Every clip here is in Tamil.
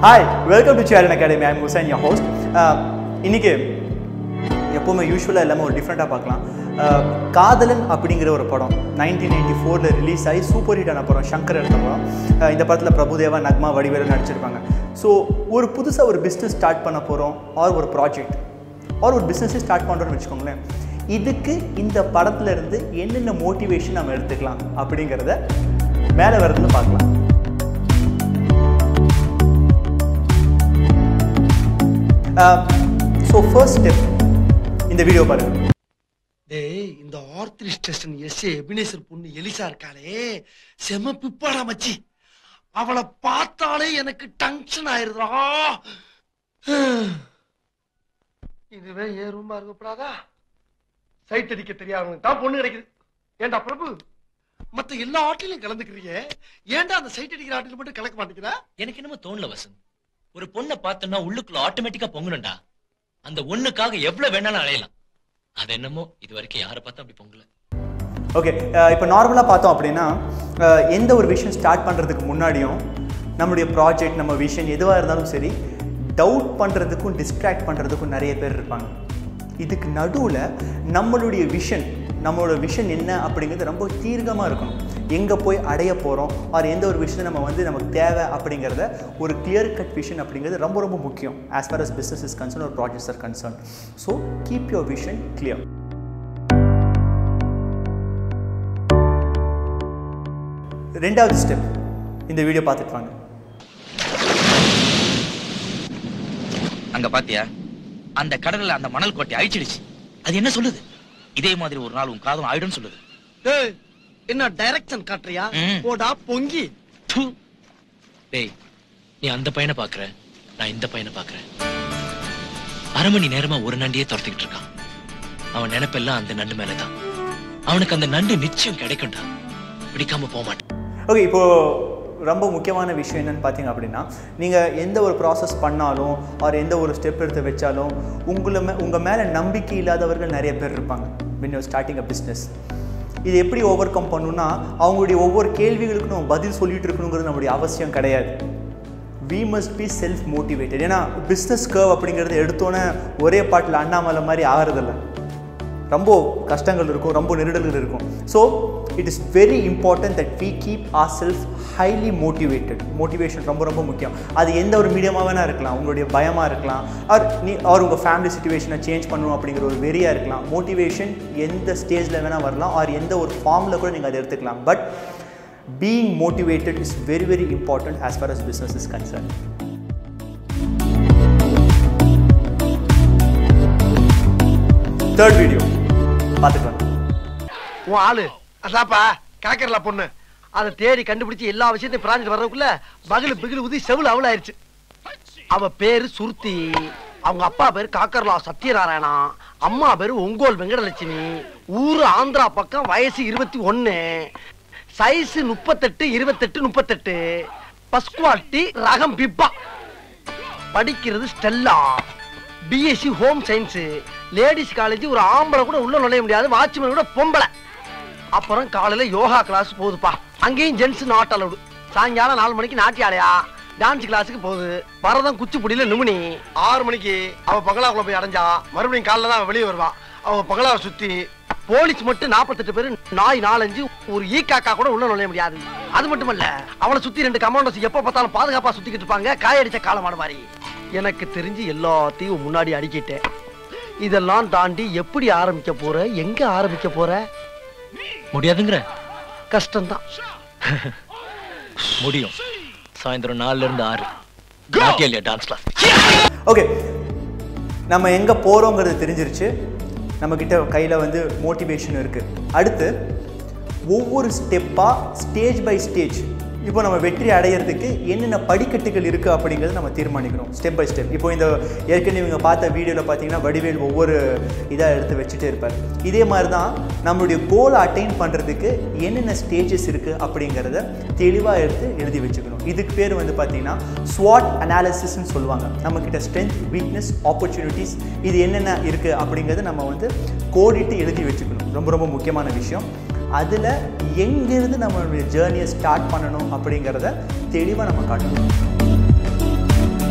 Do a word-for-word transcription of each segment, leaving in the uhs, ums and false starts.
Hi, welcome to Kadhalan Academy. I am Hussain, your host. இன்னைக்கு எப்பவுமே யூஸ்வலாக எல்லாமே ஒரு டிஃப்ரெண்ட்டாக பார்க்கலாம். காதலன் அப்படிங்கிற ஒரு படம் நைன்டீன் நைன்டி ஃபோரில் ரிலீஸ் ஆகி சூப்பர் ஹிட்டான படம், சங்கர் எடுத்த படம். இந்த படத்தில் பிரபுதேவா, நக்மா, வடிவேலு நடிச்சிருப்பாங்க. ஸோ ஒரு புதுசாக ஒரு பிஸ்னஸ் ஸ்டார்ட் பண்ண போகிறோம், ஆர் ஒரு ப்ராஜெக்ட் ஆர் ஒரு பிஸ்னஸே ஸ்டார்ட் பண்ணுறோன்னு வச்சுக்கோங்களேன். இதுக்கு இந்த படத்தில் இருந்து என்னென்ன மோட்டிவேஷன் நம்ம எடுத்துக்கலாம் அப்படிங்கிறத மேலே வரதுல பார்க்கலாம். ஸோ ஃபர்ஸ்ட் ஸ்டெப் இந்த வீடியோ பாருங்க. டேய், இந்த ஆர்த்ரி ஸ்டேஷன் எஸ்ஏ எபினேசர் பொண்ணு எலிசா இருக்காளே, செம பிப்பாடா மச்சி. அவளை பார்த்தாலே எனக்கு டென்ஷன் ஆயிருதுடா. இதுவே ஏன் ரூமா இருக்கப்படாதா? சைட் அடிக்க தெரியாதவனுக்கு தான் பொண்ணு கிடைக்குது. ஏண்டா பிரபு, மத்த எல்லா ஆட்டிலையும் கலந்துக்கிறீங்க, ஏன்டா அந்த சைட் அடிக்கிற ஆட்டில மட்டும் கலக்க மாட்டேங்கிறா? எனக்கு என்னமோ தோணல வசந்த். ஒரு பொண்ணை பார்த்தோம்னா உள்ளுக்குள்ள ஆட்டோமேட்டிக்கா பொங்கணும்டா. அந்த ஒண்ணுக்காக எவ்வளவு வேணாலும் அலையலாம். அது என்னமோ இது வரைக்கும் யாரை பார்த்தா அப்படி பொங்கல. ஓகே, இப்போ நார்மலாக பார்த்தோம் அப்படின்னா எந்த ஒரு விஷயம் ஸ்டார்ட் பண்ணுறதுக்கு முன்னாடியும் நம்மளுடைய ப்ராஜெக்ட், நம்ம விஷன் எதுவாக இருந்தாலும் சரி, டவுட் பண்ணுறதுக்கும் டிஸ்ட்ராக்ட் பண்ணுறதுக்கும் நிறைய பேர் இருப்பாங்க. இதுக்கு நடுவில் நம்மளுடைய விஷன் நம்மளோட விஷன் என்ன அப்படிங்கிறது ரொம்ப தீர்க்கமாக இருக்கணும். எங்கே போய் அடைய போகிறோம், ஆர் எந்த ஒரு விஷயத்தை நம்ம வந்து நமக்கு தேவை அப்படிங்கிறத ஒரு கிளியர் கட் விஷன் அப்படிங்கிறது ரொம்ப ரொம்ப முக்கியம். As far as business is concern, ஒரு projects are concern. So keep your vision clear. ரெண்டாவது ஸ்டெப் இந்த வீடியோ பார்த்துட்டு வாங்க. அங்க பாத்தியா, அந்த கடல்ல அந்த மணல் கோட்டை அழிச்சிடுச்சு. அது என்ன சொல்லுது? இதே மாதிரி ஒரு நாள் உன் காதல் ஆயிடும் சொல்லுது. டேய், என்ன டைரக்ஷன் காட்றியா? போடா பொங்கி. டேய், நீ அந்த பையனை பாக்குற, நான் இந்த பையனை பாக்குறேன். அரை மணி நேரமா ஒரு நண்டியே துரத்திக்கிட்டு இருக்கான். அவன் நினைப்பெல்லாம் அந்த நண்டு மேலதான். அவனுக்கு அந்த நண்டு நிச்சயம் கிடைக்கும்டா, பிடிக்காம போக மாட்டான். ஓகே, இப்போ ரொம்ப முக்கியமான விஷயம் என்னன்னு பார்த்தீங்க அப்படின்னா, நீங்கள் எந்த ஒரு ப்ராசஸ் பண்ணாலும் ஆர் எந்த ஒரு ஸ்டெப் எடுத்து வச்சாலும் உங்களை மே உங்கள் மேலே நம்பிக்கை இல்லாதவர்கள் நிறைய பேர் இருப்பாங்க. when you're starting a business, இது எப்படி ஓவர் கம் பண்ணணும்னா, அவங்களுடைய ஒவ்வொரு கேள்விகளுக்கும் நம்ம பதில் சொல்லிட்டு இருக்கணுங்கிறது நம்மளுடைய அவசியம் கிடையாது. we must be self motivated. ஏன்னா பிஸ்னஸ் கர்வ் அப்படிங்கிறது எடுத்தோன்னே ஒரே பாட்டில் அண்ணாமலை மாதிரி ஆகிறதில்ல. ரொம்ப கஷ்டங்கள் இருக்கும், ரொம்ப நெருடல்கள் இருக்கும். So it is very important that we keep our self highly motivated. Motivation ரொம்ப ரொம்ப முக்கியம். அது எந்த ஒரு மீடியமாக வேணால் இருக்கலாம். உங்களுடைய பயமாக இருக்கலாம், ஆர் நீ ஆர் உங்கள் ஃபேமிலி சுச்சுவேஷனை சேஞ்ச் பண்ணணும் அப்படிங்கிற ஒரு வெறியாக இருக்கலாம். மோட்டிவேஷன் எந்த ஸ்டேஜில் வேணால் வரலாம், ஆர் எந்த ஒரு ஃபார்மில் கூட நீங்கள் அதை எடுத்துக்கலாம். But being motivated is very very important as far as business is concern. Third video பார்த்துக்கலாம். உன் ஆளு அதாப்பா காக்கர்ல பொண்ணு, அதை தேடி கண்டுபிடிச்சு எல்லா விஷயத்தையும் பிராஞ்சிட்டு வர்றதுக்குள்ள பகலு பிகிலு உதி செவுல அவள் ஆயிடுச்சு. அவ பேரு சுருத்தி, அவங்க அப்பா பேரு காக்கர்லா சத்யநாராயணா, அம்மா பேரு ஒங்கோல் வெங்கடலட்சுமி, ஊரு ஆந்திரா பக்கம், வயசு இருபத்தி ஒன்னு, சைஸ் முப்பத்தெட்டு இருபத்தெட்டு முப்பத்தெட்டு, பஸ்குவாலிட்டி ரகம் பிப்பா, படிக்கிறது Stella, BSc home science, ladies college, ஒரு ஆம்பளை கூட உள்ள நுழைய முடியாது, வாட்ச்மேன் கூட பொம்பளை. அப்புறம் காலையில யோகா கிளாஸ் போகுதுப்பா, அங்கேயும் ஜென்ஸ் நாட் அலவுடு. சாயங்காலம் நாலு மணிக்கு நாட்டியாலையா டான்ஸ் கிளாஸுக்கு போகுது. பரதம் குச்சிப்புடியில நுமினி. ஆறு மணிக்கு அவ பங்களாக்குள்ள போய் அடைஞ்சா மறுபடியும் காலைல தான் வெளியே வருவா. அவ பங்களாவை சுத்தி போலீஸ் மட்டும் நாற்பத்தெட்டு பேரு, நாய் நாலஞ்சு, ஒரு ஈ காக்கா கூட உள்ள நுழைய முடியாது. அது மட்டுமல்ல, அவளை சுத்தி ரெண்டு கமாண்டோஸ் எப்ப பார்த்தாலும் பாதுகாப்பா சுத்திக்கிட்டு இருப்பாங்க, காயடிச்ச காலமாடு மாதிரி. எனக்கு தெரிஞ்சு எல்லாத்தையும் முன்னாடி அடிக்கிட்டேன். இதெல்லாம் தாண்டி எப்படி ஆரம்பிக்க போற, எங்க ஆரம்பிக்க போற? முடியாதுங்கிற? கஷ்டம்தான். முடியும். சாயந்தரம் நாலுல இருந்து ஆறு டான்ஸ் கிளாஸ். ஓகே, நம்ம எங்க போறோங்கிறது தெரிஞ்சிருச்சு. நம்ம கிட்ட கையில வந்து மோட்டிவேஷன் இருக்கு. அடுத்து ஒவ்வொரு ஸ்டெப்பா, ஸ்டேஜ் பை ஸ்டேஜ், இப்போ நம்ம வெற்றி அடையிறதுக்கு என்னென்ன படிக்கட்டுகள் இருக்குது அப்படிங்கிறது நம்ம தீர்மானிக்கணும், ஸ்டெப் பை ஸ்டெப். இப்போ இந்த ஏற்கனவே இவங்க பார்த்த வீடியோவில் பார்த்தீங்கன்னா வடிவேல் ஒவ்வொரு இதாக எடுத்து வச்சுட்டே இருப்பார். இதே மாதிரி தான் நம்மளுடைய கோலை அட்டைன் பண்ணுறதுக்கு என்னென்ன ஸ்டேஜஸ் இருக்குது அப்படிங்கிறத தெளிவாக எடுத்து எழுதி வச்சுக்கணும். இதுக்கு பேர் வந்து பார்த்தீங்கன்னா ஸ்வாட் அனாலிசிஸ்ன்னு சொல்லுவாங்க. நம்மக்கிட்ட ஸ்ட்ரென்த், வீக்னஸ், ஆப்பர்ச்சுனிட்டிஸ், இது என்னென்ன இருக்குது அப்படிங்கிறத நம்ம வந்து கோடிட்டு எழுதி வச்சுக்கணும். ரொம்ப ரொம்ப முக்கியமான விஷயம். அதில் எங்கேருந்து நம்மளுடைய ஜேர்னியை ஸ்டார்ட் பண்ணணும் அப்படிங்கிறத தெளிவாக நம்ம காட்டணும்.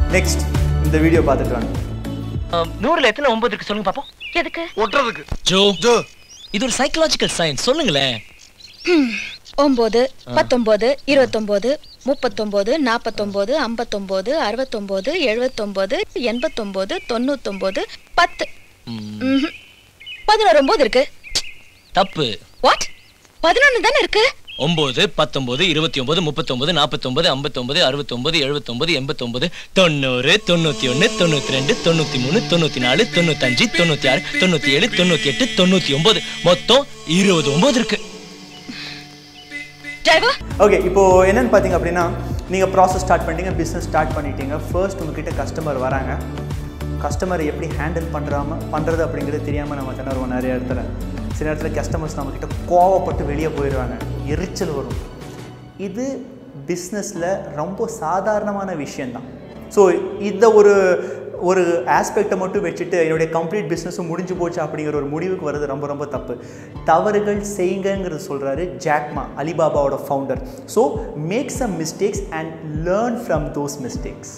நெக்ஸ்ட் இந்த வீடியோ பார்த்துட்டு வாங்க. நூறுல எத்தனை ஒன்பது இருக்கு சொல்லுங்க பாப்போம். எதுக்கு? ஒட்டுறதுக்கு. ஜோ ஜோ இது ஒரு சைக்காலஜிக்கல் சயின்ஸ், சொல்லுங்களேன். ஒன்பது, பத்தொன்பது, இருபத்தொன்பது, முப்பத்தொன்பது, நாற்பத்தொன்பது, ஐம்பத்தொன்பது, அறுபத்தொன்பது, எழுபத்தொன்பது, எண்பத்தொன்பது, தொண்ணூத்தொன்பது, பத்து. பதினோரு ஒன்பது இருக்கு. தப்பு. வாட்? பதினொன்னு தானே இருக்கு. ஒன்பது, பத்தொன்பது, இருபத்தி ஒன்பது, முப்பத்தொன்பது, நாற்பத்தொன்பது, ஐம்பத்தொன்பது, அறுபத்தொன்பது, எழுபத்தொன்பது, எண்பத்தொன்பது, தொண்ணூறு, தொண்ணூத்தி ஒன்னு, தொண்ணூத்தி ரெண்டு, தொண்ணூத்தி மூணு, தொண்ணூத்தி நாலு, தொண்ணூத்தஞ்சு, தொண்ணூத்தி ஆறு, தொண்ணூத்தி ஏழு, தொண்ணூத்தி எட்டு, தொண்ணூத்தி ஒன்பது, மொத்தம் இருபது ஒன்பது இருக்கு. ஓகே, இப்போ என்னன்னு பார்த்தீங்க அப்படின்னா, நீங்கள் ப்ராசஸ் ஸ்டார்ட் பண்ணிட்டீங்க, பிஸ்னஸ் ஸ்டார்ட் பண்ணிட்டீங்க. ஃபர்ஸ்ட் உங்ககிட்ட கஸ்டமர் வராங்க. கஸ்டமரை எப்படி ஹேண்டில் பண்ணுறாம பண்ணுறது அப்படிங்கிறது தெரியாமல் நம்ம திணறுவோம் நிறைய இடத்துல. சில இடத்துல கஸ்டமர்ஸ் நம்மக்கிட்ட கோவப்பட்டு வெளியே போயிடுவாங்க, எரிச்சல் வரும். இது பிஸ்னஸில் ரொம்ப சாதாரணமான விஷயந்தான். ஸோ இந்த ஒரு ஒரு ஆஸ்பெக்டை மட்டும் வச்சுட்டு என்னுடைய கம்ப்ளீட் பிஸ்னஸும் முடிஞ்சு போச்சு அப்படிங்கிற ஒரு முடிவுக்கு வர்றது ரொம்ப ரொம்ப தப்பு. தவறுகள் செய்யுங்கிறது சொல்கிறாரு ஜாக்மா, அலிபாபாவோட founder. So make some mistakes and learn from those mistakes.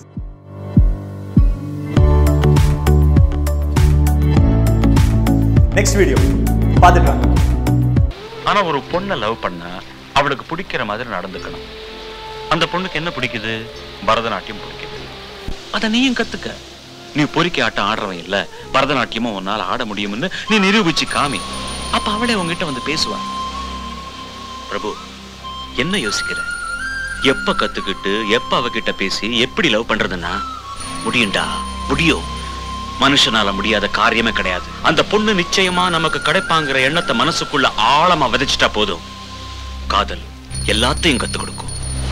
Next video பார்த்துட்டு வாங்க. ஆனால் ஒரு பொண்ணை லவ் பண்ண அவளுக்கு பிடிக்கிற மாதிரி நடந்துக்கணும். அந்த பொண்ணுக்கு என்ன பிடிக்குது? பரதநாட்டியம் பிடிக்குது. அதை நீயும் கற்றுக்க. நீ பொறிக்க ஆட்டம் ஆடுறவன் இல்ல, பரதநாட்டியமும் உன்னால் ஆட முடியும்னு நீ நிரூபிச்சு காமி. அப்ப அவளே உங்ககிட்ட வந்து பேசுவா. பிரபு, என்ன யோசிக்கிற? எப்ப கத்துக்கிட்டு எப்ப அவகிட்ட பேசி எப்படி லவ் பண்றதுன்னா முடியும்டா, முடியும். மனுஷனால முடியாத காரியமே கிடையாது. அந்த பொண்ணு நிச்சயமா நமக்கு கிடைப்பாங்கிற எண்ணத்தை மனசுக்குள்ள ஆழமா விதைச்சிட்டா போதும். காதல் எல்லாத்தையும் கத்து கொடுக்கும்,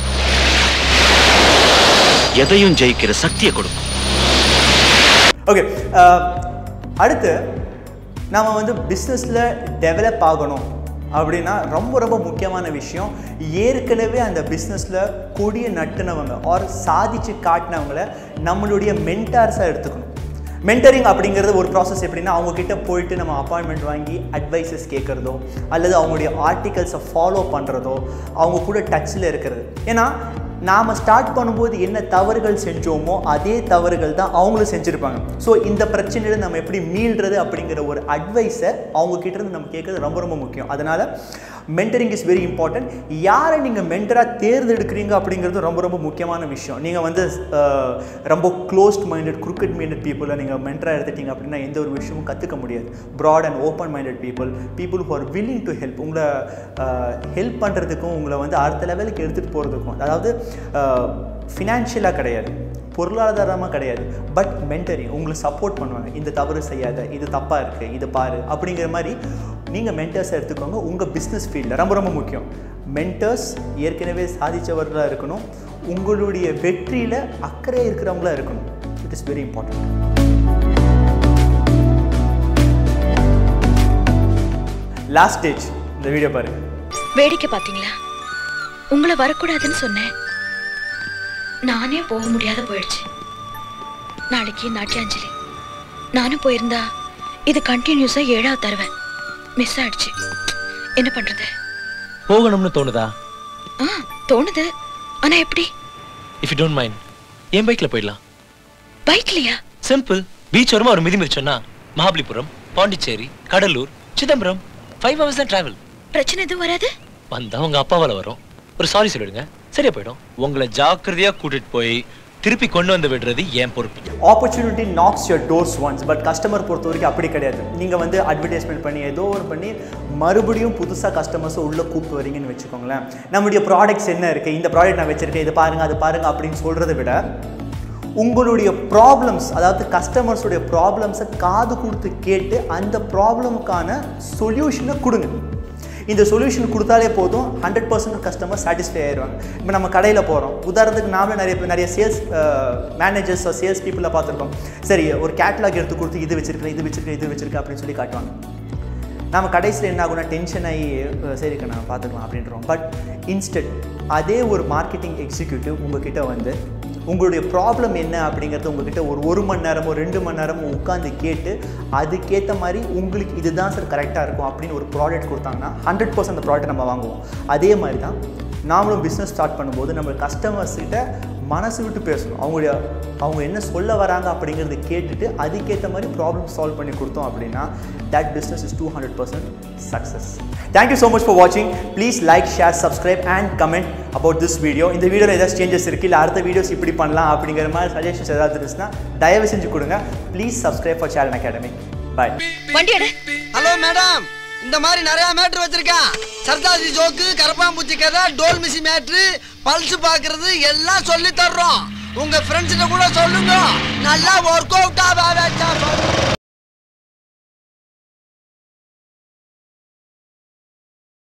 எதையும் ஜெயிக்கிற சக்தியை கொடுக்கும். ஓகே, அடுத்து நம்ம வந்து பிஸ்னஸில் டெவலப் ஆகணும் அப்படின்னா ரொம்ப ரொம்ப முக்கியமான விஷயம், ஏற்கனவே அந்த பிஸ்னஸில் கொடியை நட்டுனவங்க ஆர் சாதிச்சு காட்டினவங்களை நம்மளுடைய மென்டார்ஸாக எடுத்துக்கணும். மென்டரிங் அப்படிங்கிறது ஒரு ப்ராசஸ். எப்படின்னா, அவங்கக்கிட்ட போயிட்டு நம்ம அப்பாயின்மெண்ட் வாங்கி அட்வைசஸ் கேட்குறதோ அல்லது அவங்களுடைய ஆர்டிகல்ஸை ஃபாலோ பண்ணுறதோ, அவங்க கூட டச்சில் இருக்கிறது. ஏன்னா நாம் ஸ்டார்ட் பண்ணும்போது என்ன தவறுகள் செஞ்சோமோ அதே தவறுகள் தான் அவங்களும் செஞ்சுருப்பாங்க. ஸோ இந்த பிரச்சனையில் நம்ம எப்படி மீள்றது அப்படிங்கிற ஒரு அட்வைஸை அவங்கக்கிட்டேருந்து நம்ம கேட்குறது ரொம்ப ரொம்ப முக்கியம். அதனால் மென்டரிங் இஸ் வெரி இம்பார்ட்டன்ட். யாரை நீங்கள் மென்டராக தேர்ந்தெடுக்கிறீங்க அப்படிங்கிறது ரொம்ப ரொம்ப முக்கியமான விஷயம். நீங்கள் வந்து ரொம்ப க்ளோஸ்ட் மைண்டட் குரூக்கட் மைண்டட் பீப்புளை நீங்கள் மென்டராக எடுத்துட்டீங்க அப்படின்னா எந்த ஒரு விஷயமும் கற்றுக்க முடியாது. Broad and open minded people, people who are willing to help, உங்களை ஹெல்ப் பண்ணுறதுக்கும் உங்களை வந்து அடுத்த லெவலுக்கு எடுத்துகிட்டு போகிறதுக்கும், அதாவது ஃபினான்ஷியலாக கிடையாது, பொருளாதாரமாக கிடையாது, பட் மென்டரிங் உங்களை சப்போர்ட் பண்ணுவாங்க. இந்த தவறு செய்யாத, இது தப்பாக இருக்குது, இது பாரு அப்படிங்கிற மாதிரி நீங்கள் மென்டர்ஸை எடுத்துக்கோங்க. உங்கள் பிஸ்னஸ் ஃபீல்டில் ரொம்ப ரொம்ப முக்கியம். மென்டர்ஸ் ஏற்கனவே சாதித்தவர்களாக இருக்கணும், உங்களுடைய வெற்றியில் அக்கறை இருக்கிறவங்களா இருக்கணும். It is very important. Last stage இந்த வீடியோ பாருங்க. வேடிக்கை பார்த்தீங்களா? உங்களை வரக்கூடாதுன்னு சொன்னேன், நானே போக முடியாத போயிடுச்சு. நாளைக்கு நாட்டியாஞ்சலி, நானும் போயிருந்தா இது கண்டினியூஸா ஏழாவது தருவேன். மிஸ் ஆயிடுச்சு. என்ன பண்றது? போகணும்னு தோணுதா? ஆ தோணுது. ஆனா எப்படி? இஃப் யூ டோன்ட் மைண்ட், என் பைக்ல போயிடலாம். பைக்லயா? சிம்பிள். பீச் வரமா ஒரு மிதி மிதிச்சோன்னா மகாபலிபுரம், பாண்டிச்சேரி, கடலூர், சிதம்பரம், ஃபைவ் ஹவர்ஸ் தான் டிராவல். பிரச்சனை எதுவும் வராது? வந்தா உங்க அப்பாவால வரும். ஒரு சாரி சொல்லிடுங்க, சரியா போயிடும். உங்களை ஜாக்கிரதையா கூட்டிட்டு போய் திருப்பி கொண்டு வந்து விடுறது ஏன் பொறுப்பு. Opportunity knocks your doors once, but customer பொறுத்த வரைக்கும் அப்படி கிடையாது. நீங்கள் வந்து அட்வர்டைஸ்மெண்ட் பண்ணி ஏதோ ஒரு பண்ணி மறுபடியும் புதுசாக கஸ்டமர்ஸை உள்ளே கூப்பிட்டு வரீங்கன்னு வச்சுக்கோங்களேன். நம்முடைய ப்ராடக்ட்ஸ் என்ன இருக்குது, இந்த ப்ராடக்ட் நான் வச்சுருக்கேன், இது பாருங்கள் அது பாருங்கள் அப்படின்னு சொல்கிறத விட உங்களுடைய ப்ராப்ளம்ஸ், அதாவது கஸ்டமர்ஸுடைய ப்ராப்ளம்ஸை காது கொடுத்து கேட்டு அந்த ப்ராப்ளமுக்கான சொல்யூஷனை கொடுங்க. இந்த சொல்யூஷன் கொடுத்தாலே போதும், ஹண்ட்ரட் பர்சன்ட் கஸ்டமர் சாட்டிஸ்ஃபை ஆயிடுவாங்க. இப்போ நம்ம கடையில் போகிறோம், உதாரணத்துக்கு நாமளே நிறைய நிறைய சேல்ஸ் மேனேஜர்ஸ் சேல்ஸ் பீப்புளை பார்த்துருக்கோம். சரி, ஒரு கேட்லாக் எடுத்து கொடுத்து இது வச்சிருக்கேன் இது வச்சிருக்கேன் இது வச்சிருக்கேன் அப்படின்னு சொல்லி காட்டுவாங்க. நம்ம கடைசியில் என்ன ஆகுனா டென்ஷன் ஆகி சரிக்கா நான் பார்த்துக்கலாம் அப்படின்றோம். பட் இன்ஸ்டன்ட் அதே ஒரு மார்க்கெட்டிங் எக்ஸிக்யூட்டிவ் உங்ககிட்ட வந்து உங்களுடைய ப்ராப்ளம் என்ன அப்படிங்கிறது உங்ககிட்ட ஒரு ஒரு மணி நேரமோ ரெண்டு மணி நேரமோ உட்காந்து கேட்டு அதுக்கேற்ற மாதிரி உங்களுக்கு இதுதான் சார் கரெக்டாக இருக்கும் அப்படின்னு ஒரு ப்ராடக்ட் கொடுத்தாங்கன்னா ஹண்ட்ரட் பர்சன்ட் அந்த ப்ராடக்ட் நம்ம வாங்குவோம். அதே மாதிரி தான் நாமளும் பிஸ்னஸ் ஸ்டார்ட் பண்ணும்போது நம்ம கஸ்டமர்ஸ்கிட்ட மனசு விட்டு பேசணும். அவங்களுடைய அவங்க என்ன சொல்ல வராங்க அப்படிங்கிறத கேட்டுட்டு அதுக்கேற்ற மாதிரி ப்ராப்ளம் சால்வ் பண்ணி கொடுத்தோம் அப்படின்னா that business is two hundred percent success. Thank you so much for வாட்சிங். Please like, share, subscribe and comment about this video. இந்த வீடியோவில் ஏதாவது சேஞ்சஸ் இருக்குது, இல்லை அடுத்த வீடியோஸ் இப்படி பண்ணலாம் அப்படிங்கிற மாதிரி சஜஷன்ஸ் ஏதாவது இருந்துச்சுன்னா தயவு செஞ்சு கொடுங்க. Please subscribe for Selan academy. Bye. Hello madam, இந்த மாதிரி நிறைய மேட்ரு வச்சிருக்கேன். சர்தாரி ஜோக்கு, கரப்பாம்பூச்சி கதை, டோல் மிஷி மேட்ரு, பல்ஸ் பாக்குறது எல்லாம் சொல்லி தர்றோம். உங்க ஃப்ரெண்ட்ஸ்கிட்ட கூட சொல்லுங்க. நல்லா ஒர்க் அவுட் ஆக